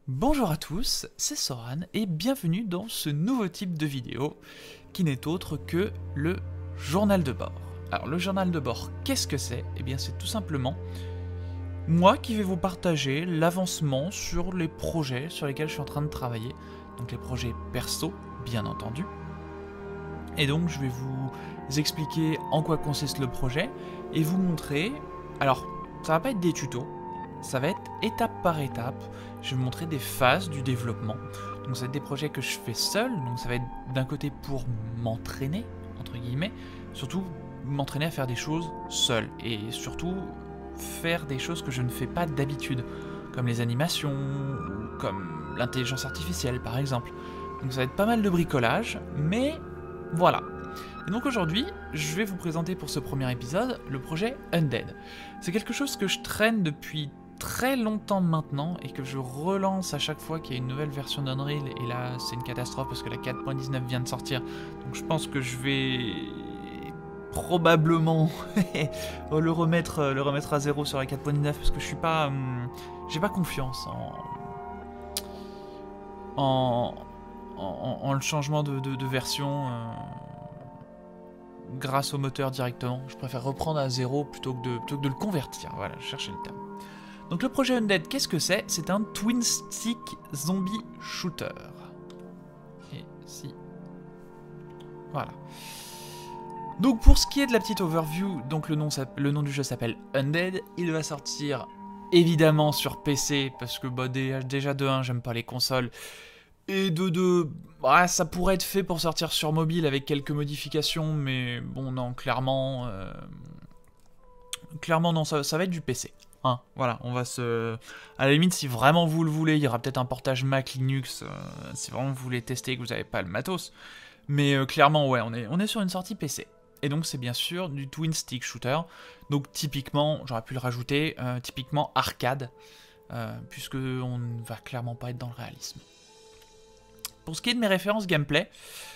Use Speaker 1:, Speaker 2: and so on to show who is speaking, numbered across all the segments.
Speaker 1: Bonjour à tous, c'est Soran et bienvenue dans ce nouveau type de vidéo qui n'est autre que le journal de bord. Alors le journal de bord, qu'est-ce que c'est? Eh bien c'est tout simplement moi qui vais vous partager l'avancement sur les projets sur lesquels je suis en train de travailler, donc les projets perso bien entendu. Et donc je vais vous expliquer en quoi consiste le projet et vous montrer, alors ça va pas être des tutos, ça va être étape par étape, je vais vous montrer des phases du développement. Donc ça va être des projets que je fais seul, donc ça va être d'un côté pour m'entraîner, entre guillemets, surtout m'entraîner à faire des choses seul, et surtout faire des choses que je ne fais pas d'habitude, comme les animations, ou comme l'intelligence artificielle par exemple. Donc ça va être pas mal de bricolage, mais voilà. Et donc aujourd'hui, je vais vous présenter pour ce premier épisode le projet Undead. C'est quelque chose que je traîne depuis très longtemps maintenant et que je relance à chaque fois qu'il y a une nouvelle version d'Unreal, et là c'est une catastrophe parce que la 4.19 vient de sortir, donc je pense que je vais probablement le remettre à zéro sur la 4.19 parce que je suis pas j'ai pas confiance en le changement de version grâce au moteur directement. Je préfère reprendre à zéro plutôt que de le convertir, voilà, je cherchais le terme. Donc le projet Undead, qu'est-ce que c'est? C'est un twin stick zombie shooter. Et si... Voilà. Donc pour ce qui est de la petite overview, donc le nom du jeu s'appelle Undead. Il va sortir évidemment sur PC, parce que bah, déjà de 1, j'aime pas les consoles. Et de 2, bah, ça pourrait être fait pour sortir sur mobile avec quelques modifications, mais bon non, clairement... Clairement non, ça va être du PC. Hein, voilà, on va se... À la limite, si vraiment vous le voulez, il y aura peut-être un portage Mac, Linux, si vraiment vous voulez tester et que vous n'avez pas le matos. Mais clairement, ouais, on est sur une sortie PC. Et donc c'est bien sûr du twin stick shooter. Donc typiquement, j'aurais pu le rajouter, typiquement arcade, puisque on ne va clairement pas être dans le réalisme. Pour ce qui est de mes références gameplay,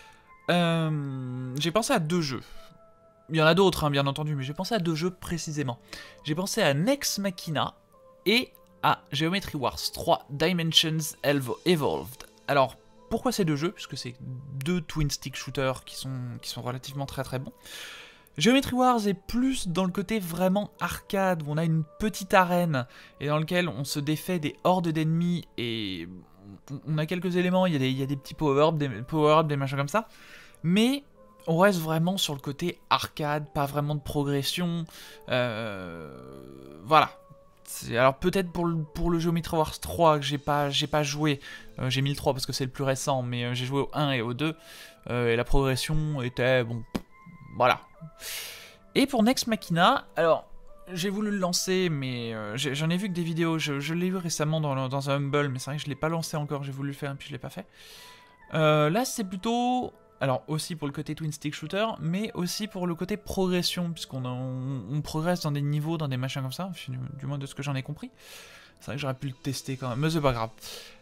Speaker 1: j'ai pensé à 2 jeux. Il y en a d'autres, hein, bien entendu, mais j'ai pensé à 2 jeux précisément. J'ai pensé à Nex Machina et à Geometry Wars 3 Dimensions Evolved. Alors, pourquoi ces 2 jeux? Puisque c'est 2 twin stick shooters qui sont relativement très bons. Geometry Wars est plus dans le côté vraiment arcade, où on a une petite arène, et dans lequel on se défait des hordes d'ennemis, et on a quelques éléments, il y a des petits power-ups, des machins comme ça, mais... on reste vraiment sur le côté arcade, pas vraiment de progression, voilà. Alors peut-être pour le Geometry Wars 3 que j'ai pas joué, j'ai mis le 3 parce que c'est le plus récent, mais j'ai joué au 1 et au 2, et la progression était, bon, voilà. Et pour Nex Machina, alors, j'ai voulu le lancer, mais j'en ai vu que des vidéos, je l'ai vu récemment dans un Humble, mais c'est vrai que je l'ai pas lancé encore, j'ai voulu le faire, puis je l'ai pas fait. Là c'est plutôt... alors aussi pour le côté twin stick shooter, mais aussi pour le côté progression, puisqu'on progresse dans des niveaux, dans des machins comme ça, du moins de ce que j'en ai compris. C'est vrai que j'aurais pu le tester quand même, mais c'est pas grave.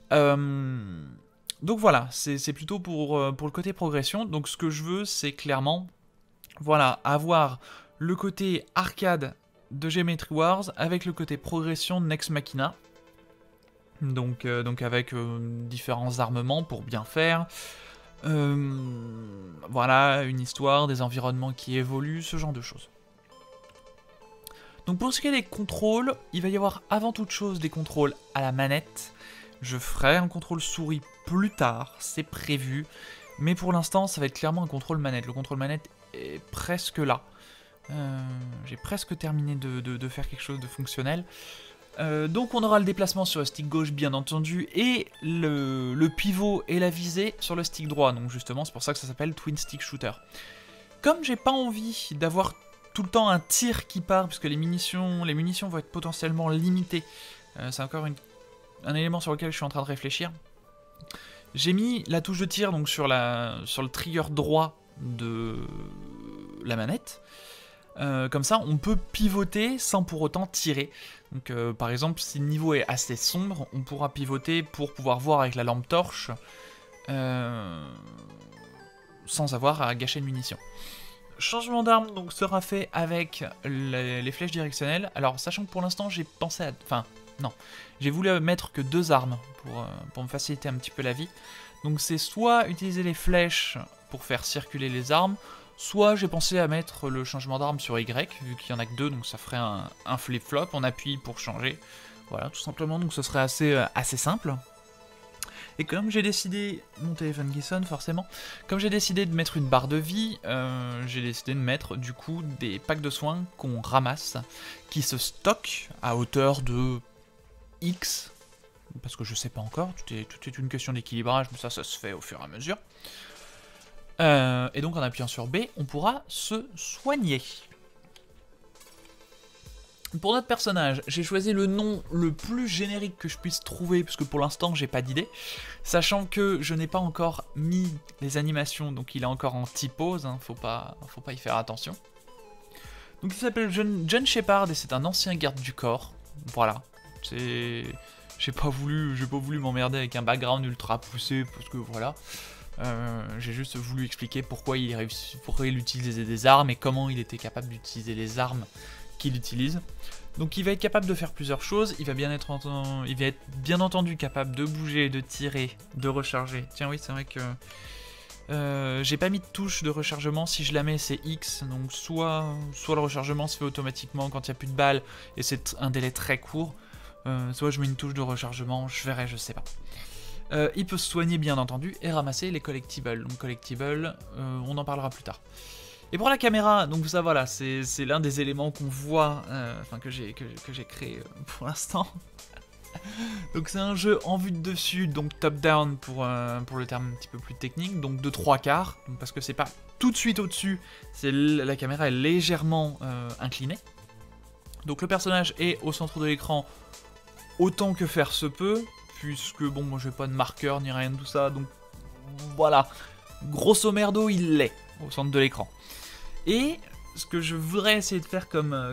Speaker 1: Donc voilà, c'est plutôt pour le côté progression. Donc ce que je veux, c'est clairement, voilà, avoir le côté arcade de Geometry Wars avec le côté progression de Nex Machina. Donc avec différents armements pour bien faire. Voilà, une histoire, des environnements qui évoluent, ce genre de choses. Donc pour ce qui est des contrôles, il va y avoir avant toute chose des contrôles à la manette. Je ferai un contrôle souris plus tard, c'est prévu. Mais pour l'instant, ça va être clairement un contrôle manette. Le contrôle manette est presque là. J'ai presque terminé de faire quelque chose de fonctionnel. Donc on aura le déplacement sur le stick gauche bien entendu, et le pivot et la visée sur le stick droit, donc justement c'est pour ça que ça s'appelle Twin Stick Shooter. Comme j'ai pas envie d'avoir tout le temps un tir qui part, puisque les munitions vont être potentiellement limitées, c'est encore un élément sur lequel je suis en train de réfléchir, j'ai mis la touche de tir donc sur le trigger droit de la manette. Comme ça, on peut pivoter sans pour autant tirer. Donc, par exemple, si le niveau est assez sombre, on pourra pivoter pour pouvoir voir avec la lampe torche sans avoir à gâcher de munitions. Changement d'arme donc sera fait avec les flèches directionnelles. Alors, sachant que pour l'instant, j'ai pensé à... enfin, Non, j'ai voulu mettre que 2 armes pour me faciliter un petit peu la vie. Donc c'est soit utiliser les flèches pour faire circuler les armes, soit j'ai pensé à mettre le changement d'arme sur Y, vu qu'il y en a que 2, donc ça ferait un flip-flop, on appuie pour changer. Voilà, tout simplement, donc ce serait assez simple. Et comme j'ai décidé, mon téléphone qui sonne forcément, comme j'ai décidé de mettre une barre de vie, j'ai décidé de mettre du coup des packs de soins qu'on ramasse, qui se stockent à hauteur de X, parce que je sais pas encore, tout est une question d'équilibrage, mais ça se fait au fur et à mesure. Et donc en appuyant sur B, on pourra se soigner. Pour notre personnage, j'ai choisi le nom le plus générique que je puisse trouver, parce que pour l'instant j'ai pas d'idée, sachant que je n'ai pas encore mis les animations, donc il est encore en typose, hein, faut pas y faire attention. Donc il s'appelle John Shepard et c'est un ancien garde du corps, voilà. J'ai pas voulu m'emmerder avec un background ultra poussé, parce que voilà. J'ai juste voulu expliquer pourquoi il utilisait des armes et comment il était capable d'utiliser les armes qu'il utilise. Donc il va être capable de faire plusieurs choses, il va être bien entendu capable de bouger, de tirer, de recharger. Tiens oui, c'est vrai que j'ai pas mis de touche de rechargement, si je la mets c'est X, donc soit le rechargement se fait automatiquement quand il n'y a plus de balles et c'est un délai très court, soit je mets une touche de rechargement, je verrai, je sais pas. Il peut se soigner bien entendu et ramasser les collectibles. Donc collectibles, on en parlera plus tard. Et pour la caméra, donc ça voilà, c'est l'un des éléments qu'on voit, enfin que j'ai créé pour l'instant. Donc c'est un jeu en vue de dessus, donc top-down pour le terme un petit peu plus technique, donc de 3/4, donc parce que c'est pas tout de suite au-dessus, la caméra est légèrement inclinée. Donc le personnage est au centre de l'écran autant que faire se peut, puisque bon, moi j'ai pas de marqueur ni rien de tout ça, donc voilà, grosso merdo il l'est au centre de l'écran. Et ce que je voudrais essayer de faire comme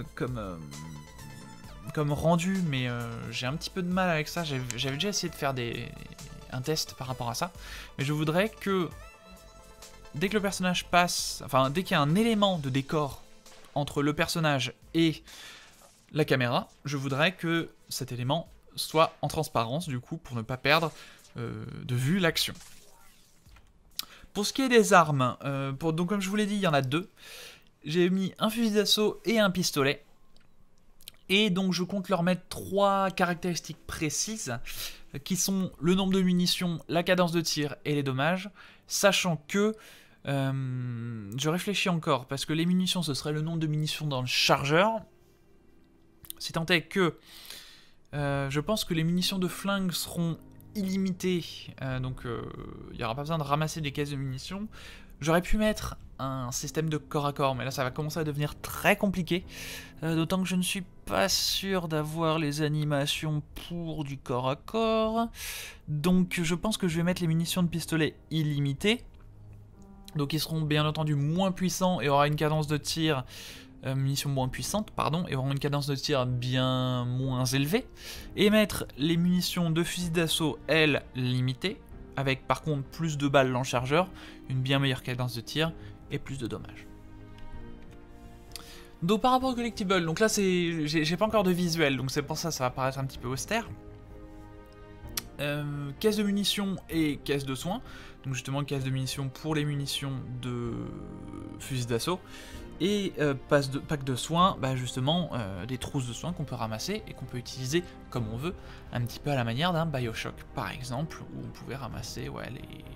Speaker 1: rendu, mais j'ai un petit peu de mal avec ça, j'avais déjà essayé de faire un test par rapport à ça, mais je voudrais que dès que le personnage passe, enfin dès qu'il y a un élément de décor entre le personnage et la caméra, je voudrais que cet élément soit en transparence du coup pour ne pas perdre de vue l'action. Pour ce qui est des armes, donc comme je vous l'ai dit, il y en a 2. J'ai mis un fusil d'assaut et un pistolet. Et donc je compte leur mettre 3 caractéristiques précises, qui sont le nombre de munitions, la cadence de tir et les dommages, sachant que, je réfléchis encore, parce que les munitions ce serait le nombre de munitions dans le chargeur, si tant est que je pense que les munitions de flingue seront illimitées, donc il n'y aura pas besoin de ramasser des caisses de munitions. J'aurais pu mettre un système de corps à corps, mais là ça va commencer à devenir très compliqué, d'autant que je ne suis pas sûr d'avoir les animations pour du corps à corps, donc je pense que je vais mettre les munitions de pistolet illimitées, donc ils seront bien entendu moins puissants et aura une cadence de tir, munitions moins puissantes, pardon, et auront une cadence de tir bien moins élevée, et mettre les munitions de fusil d'assaut, elles, limitées, avec par contre plus de balles dans le chargeur, une bien meilleure cadence de tir, et plus de dommages. Donc par rapport au collectible, donc là j'ai pas encore de visuel, donc c'est pour ça va paraître un petit peu austère. Caisse de munitions et caisse de soins, donc justement caisse de munitions pour les munitions de fusil d'assaut, et pack de soins, bah justement des trousses de soins qu'on peut ramasser et qu'on peut utiliser comme on veut, un petit peu à la manière d'un Bioshock par exemple, où on pouvait ramasser ouais,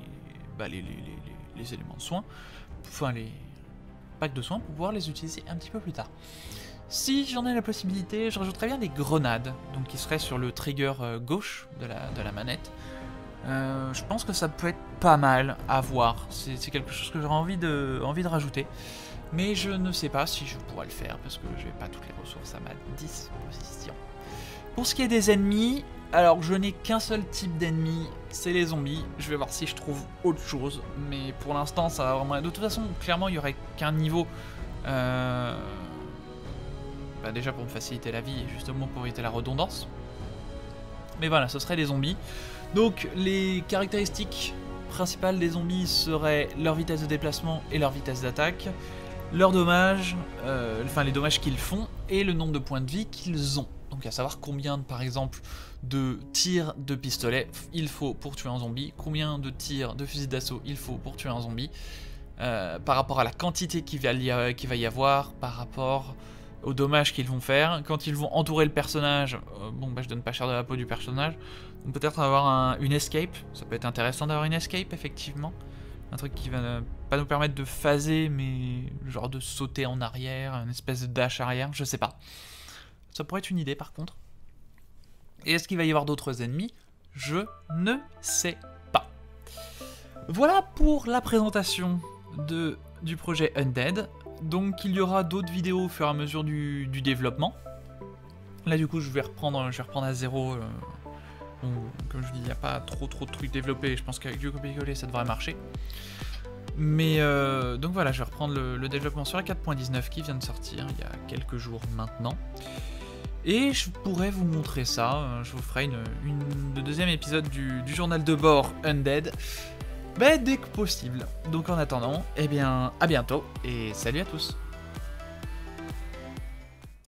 Speaker 1: les éléments de soins, enfin les packs de soins pour pouvoir les utiliser un petit peu plus tard. Si j'en ai la possibilité, je rajouterais bien des grenades, donc qui seraient sur le trigger gauche de la manette. Je pense que ça peut être pas mal à voir, c'est quelque chose que j'aurais envie de rajouter. Mais je ne sais pas si je pourrais le faire, parce que je n'ai pas toutes les ressources à ma disposition. Pour ce qui est des ennemis, alors je n'ai qu'un seul type d'ennemi, c'est les zombies. Je vais voir si je trouve autre chose, mais pour l'instant ça va vraiment... De toute façon, clairement, il n'y aurait qu'un niveau... déjà pour me faciliter la vie, et justement pour éviter la redondance. Mais voilà, ce serait les zombies. Donc les caractéristiques principales des zombies seraient leur vitesse de déplacement et leur vitesse d'attaque, leurs dommages, enfin les dommages qu'ils font, et le nombre de points de vie qu'ils ont. Donc Donc à savoir combien, par exemple, de tirs de pistolet il faut pour tuer un zombie, combien de tirs de fusil d'assaut il faut pour tuer un zombie, par rapport à la quantité qu'il va y avoir, par rapport aux dommages qu'ils vont faire. Quand ils vont entourer le personnage, bon bah je donne pas cher de la peau du personnage, donc peut-être avoir une escape, ça peut être intéressant d'avoir une escape effectivement. Un truc qui va pas nous permettre de phaser, mais genre de sauter en arrière, une espèce de dash arrière, je sais pas. Ça pourrait être une idée par contre. Et est-ce qu'il va y avoir d'autres ennemis? Je ne sais pas. Voilà pour la présentation du projet Undead. Donc il y aura d'autres vidéos au fur et à mesure du développement. Là du coup je vais reprendre à zéro. Bon, comme je dis, il n'y a pas trop de trucs développés, je pense qu'avec du copier-coller ça devrait marcher. Mais donc voilà, je vais reprendre le développement sur la 4.19 qui vient de sortir il y a quelques jours maintenant. Et je pourrais vous montrer ça, je vous ferai le deuxième épisode du journal de bord Undead, dès que possible. Donc en attendant, eh bien à bientôt et salut à tous.